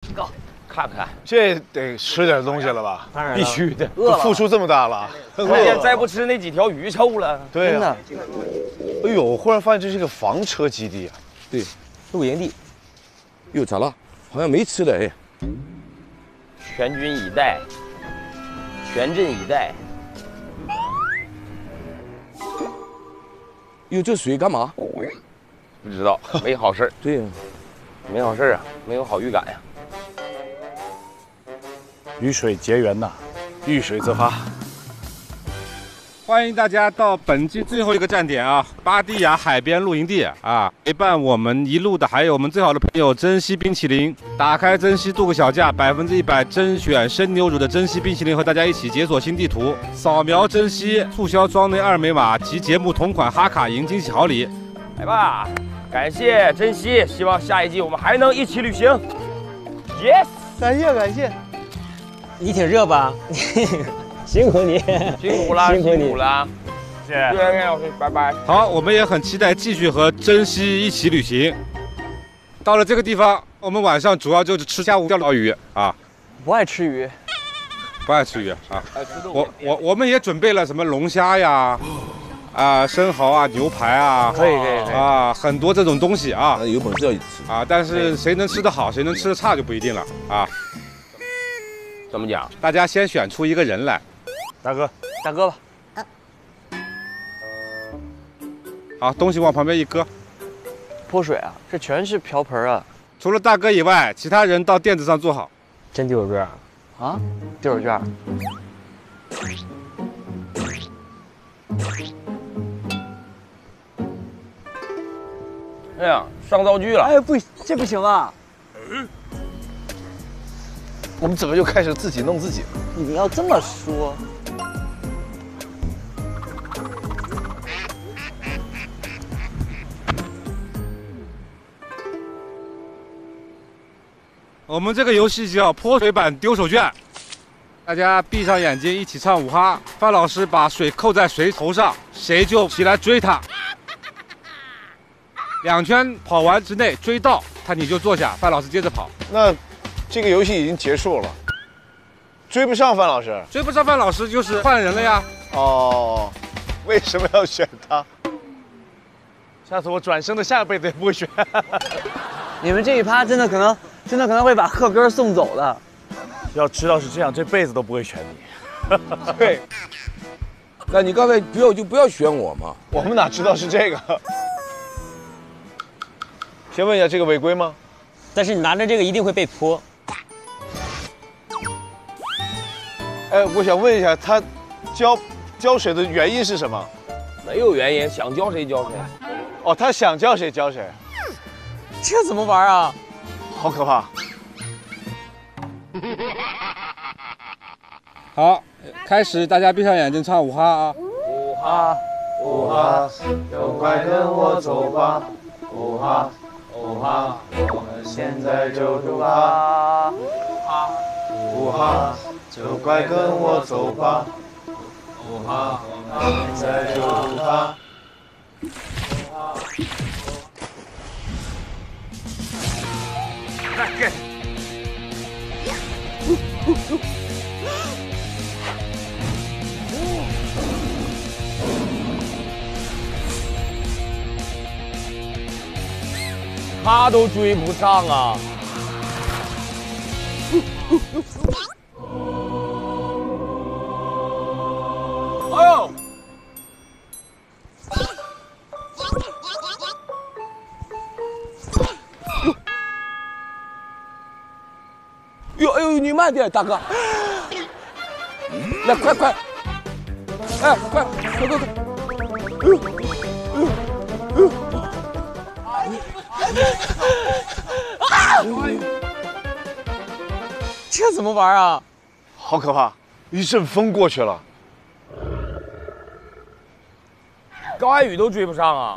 高，看看， 这得吃点东西了吧？ 当然必须的， 都付出这么大了， 关键再不吃那几条鱼臭了。 对呀。哎呦，我忽然发现这是个房车基地啊。 对，露营地。哟，咋了？好像没吃的哎。 全军以待，全镇以待。 哟，这水干嘛？ 不知道，没好事。 对呀， 没好事啊，没有好预感呀。 雨水结缘呐，遇水则发。 欢迎大家到本季最后一个站点啊，巴堤雅海边露营地啊！陪伴我们一路的还有我们最好的朋友珍稀冰淇淋。打开珍稀度个小价，100%甄选生牛乳的珍稀冰淇淋，和大家一起解锁新地图。扫描珍稀促销装内二维码及节目同款哈卡赢惊喜好礼。 来吧，感谢珍稀，希望下一季我们还能一起旅行。Yes， 感谢。 你挺热吧？辛苦你， 辛苦了，辛苦了。谢谢岳老师，拜拜。 好，我们也很期待继续和珍稀一起旅行。到了这个地方，我们晚上主要就是吃下午钓到鱼啊。 不爱吃鱼， 不爱吃鱼啊。我们也准备了什么龙虾呀，啊生蚝啊，牛排啊， 可以啊，很多这种东西啊。 有本事要吃啊，但是谁能吃得好，谁能吃得差就不一定了啊。 怎么讲？ 大家先选出一个人来。 大哥吧。 好，东西往旁边一搁。 泼水啊，这全是瓢盆啊。 除了大哥以外，其他人到垫子上坐好。 真丢手绢啊？丢手绢。 哎呀，上道具了。 哎，不，这不行啊！ 我们怎么就开始自己弄自己了？ 你要这么说。 我们这个游戏叫泼水版丢手绢，大家闭上眼睛一起唱5哈。范老师把水扣在谁头上，谁就起来追他。2圈跑完之内追到他，你就坐下，范老师接着跑。 那这个游戏已经结束了，追不上范老师， 追不上范老师就是换人了呀。 哦，为什么要选他？下次我转生的下辈子也不会选。 你们这一趴真的可能会把贺根送走的。 要知道是这样，这辈子都不会选你。 对。那你刚才不要选我嘛？ 我们哪知道是这个？先问一下，这个违规吗？ 但是你拿着这个一定会被泼。 哎，我想问一下，他浇水的原因是什么？ 没有原因，想教谁教谁。 哦，他想教谁教谁。 这怎么玩啊？ 好可怕！ 好，开始，大家闭上眼睛唱5哈啊。 5哈 5哈，就快跟我走吧。5哈5哈，我们现在就出发。5哈，就快跟我走吧。5哈，我们现在就出发。 给。 他都追不上啊！哎呦！ 哎呦，你慢点，大哥。来，快！哎，快！ 这怎么玩啊？ 好可怕！一阵风过去了， 高瀚宇都追不上啊！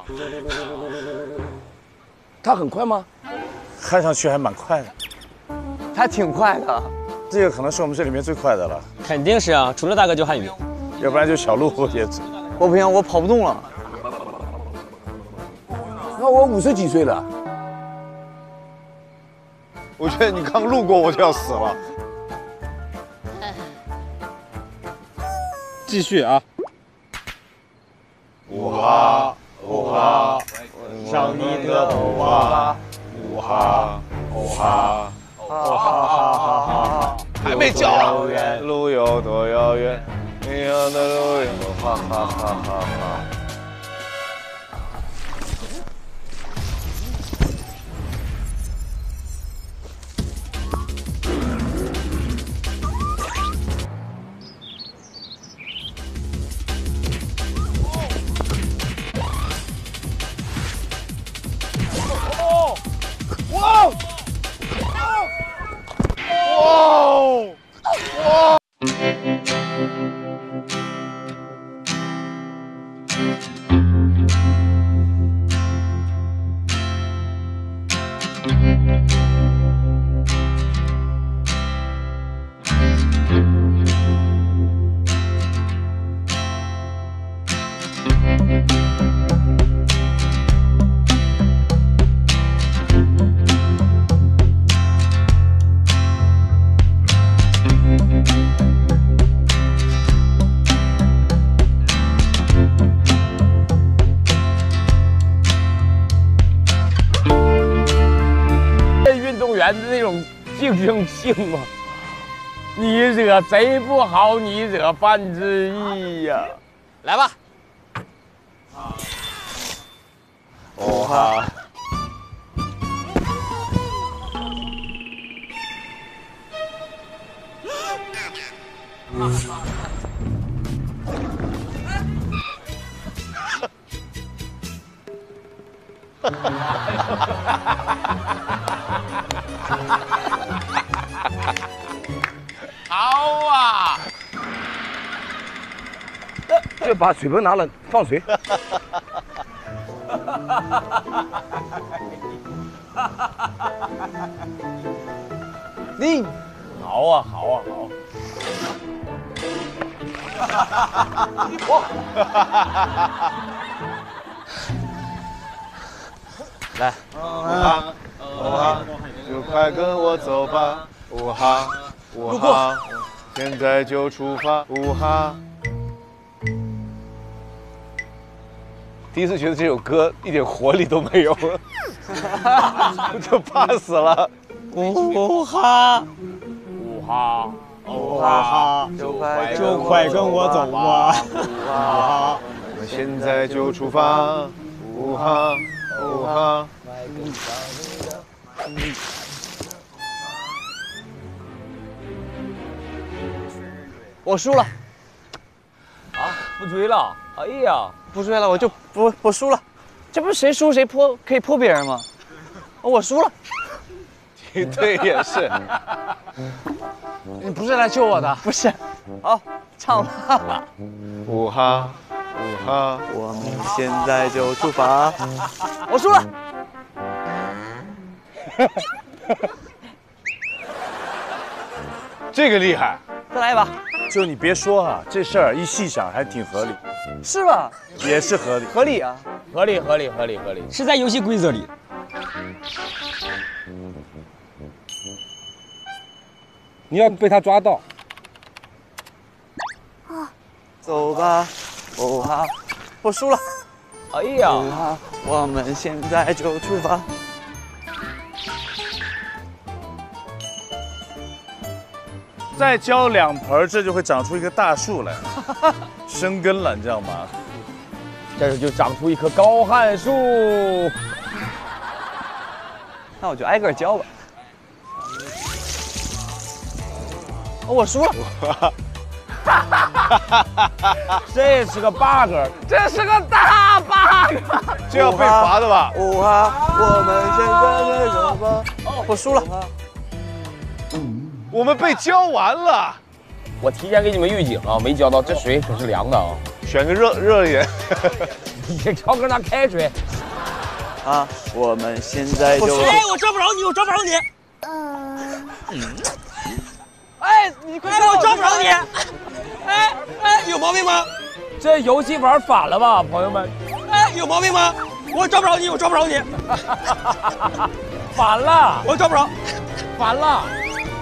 他很快吗？ 看上去还蛮快的， 还挺快的。 这个可能是我们这里面最快的了， 肯定是啊，除了大哥就瀚宇， 要不然就小鹿也。 我不行，我跑不动了。 那我50几岁了。 我觉得你刚路过我就要死了。 继续啊！ 呜哈呜哈，上你的呜哈呜哈呜哈呜哈哈哈哈， 还没叫。 路有多遥远，一样的路有哈哈哈哈哈。 那种竞争性嘛，你惹贼不好，你惹范志毅呀！来吧， 哦哈。 好啊！ 就把水盆拿了放水。 你好啊，好啊，好。 来，呜哈呜哈，就快跟我走吧，呜哈呜哈，现在就出发，呜哈。 第一次觉得这首歌一点活力都没有了，就怕死了。 呜哈呜哈呜哈，就快跟我走吧！ 哇！我们现在就出发，呜哈呜哈。 我输了， 啊！不追了！哎呀， 不追了，我就不输了。这不是谁输谁泼可以泼别人吗？我输了。 对，也是。 你不是来救我的？不是。好，唱吧。 呜哈呜哈， 我们现在就出发。我输了。 这个厉害。 再来一把。 就你别说哈，这事儿一细想还挺合理， 是吧？ 也是合理， 合理啊， 合理， 是在游戏规则里。 你要被他抓到。 走吧，哦哈，我输了。 哎呀， 哦哈，我们现在就出发。 再浇2盆，这就会长出一棵大树来，生根了，你知道吗？ 这就长出一棵高汉树。 那我就挨个浇吧。我输了。 这是个 bug， 这是个大 bug， 这要被罚的吧？ 呜哈，我们现在就出发。我输了。 我们被浇完了。 我提前给你们预警啊，没浇到，这水可是凉的啊。 选个热一点。 你这超哥拿开水。 啊，我们现在就。 哎，我抓不着你，我抓不着你。 哎，你快我抓不着你。哎，有毛病吗？ 这游戏玩反了吧，朋友们？ 哎，有毛病吗？我抓不着你，我抓不着你。 反了， 我抓不着。 烦了。